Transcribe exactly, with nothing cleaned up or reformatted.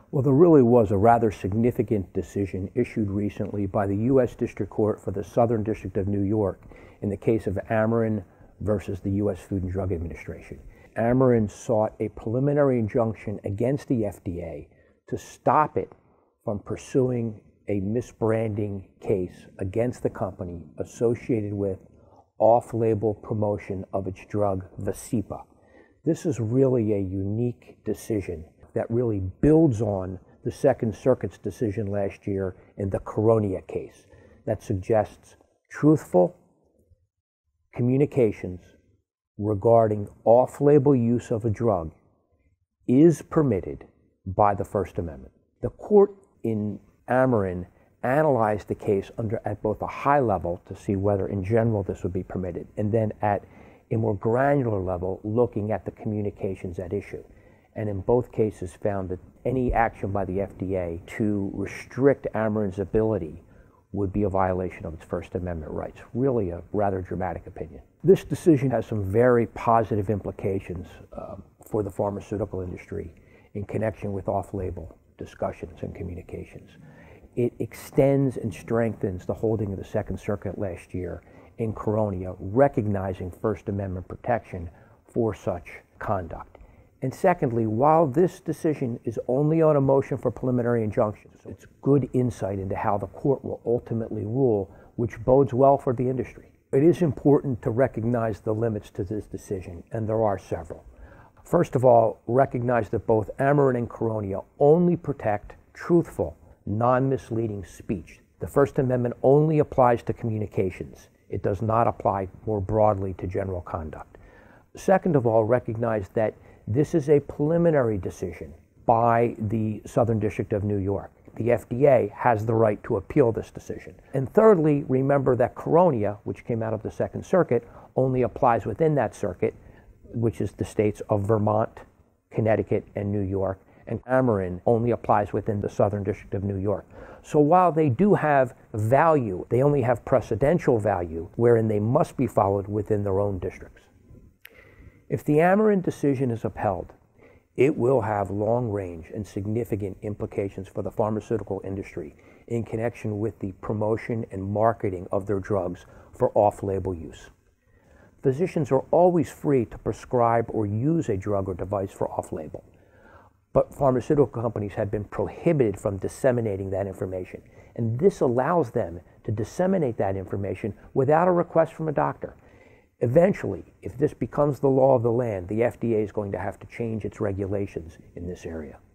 Well, there really was a rather significant decision issued recently by the U S District Court for the Southern District of New York in the case of Amarin versus the U S Food and Drug Administration. Amarin sought a preliminary injunction against the F D A to stop it from pursuing a misbranding case against the company associated with off-label promotion of its drug Vascepa. This is really a unique decision that really builds on the Second Circuit's decision last year in the Koronia case that suggests truthful communications regarding off-label use of a drug is permitted by the First Amendment. The court in Amarin analyzed the case under at both a high level to see whether in general this would be permitted, and then at a more granular level looking at the communications at issue. And in both cases found that any action by the F D A to restrict Amarin's ability would be a violation of its First Amendment rights. Really a rather dramatic opinion. This decision has some very positive implications uh, for the pharmaceutical industry in connection with off-label discussions and communications. It extends and strengthens the holding of the Second Circuit last year in Koronia, recognizing First Amendment protection for such conduct. And secondly, while this decision is only on a motion for preliminary injunctions, it's good insight into how the court will ultimately rule, which bodes well for the industry. It is important to recognize the limits to this decision, and there are several. First of all, recognize that both Amarin and Koronia only protect truthful, non-misleading speech. The First Amendment only applies to communications. It does not apply more broadly to general conduct. Second of all, recognize that this is a preliminary decision by the Southern District of New York. The F D A has the right to appeal this decision. And thirdly, remember that Koronia, which came out of the Second Circuit, only applies within that circuit, which is the states of Vermont, Connecticut, and New York, and Amarin only applies within the Southern District of New York. So while they do have value, they only have precedential value, wherein they must be followed within their own districts. If the Amarin decision is upheld, it will have long-range and significant implications for the pharmaceutical industry in connection with the promotion and marketing of their drugs for off-label use. Physicians are always free to prescribe or use a drug or device for off-label, but pharmaceutical companies have been prohibited from disseminating that information, and this allows them to disseminate that information without a request from a doctor. Eventually, if this becomes the law of the land, the F D A is going to have to change its regulations in this area.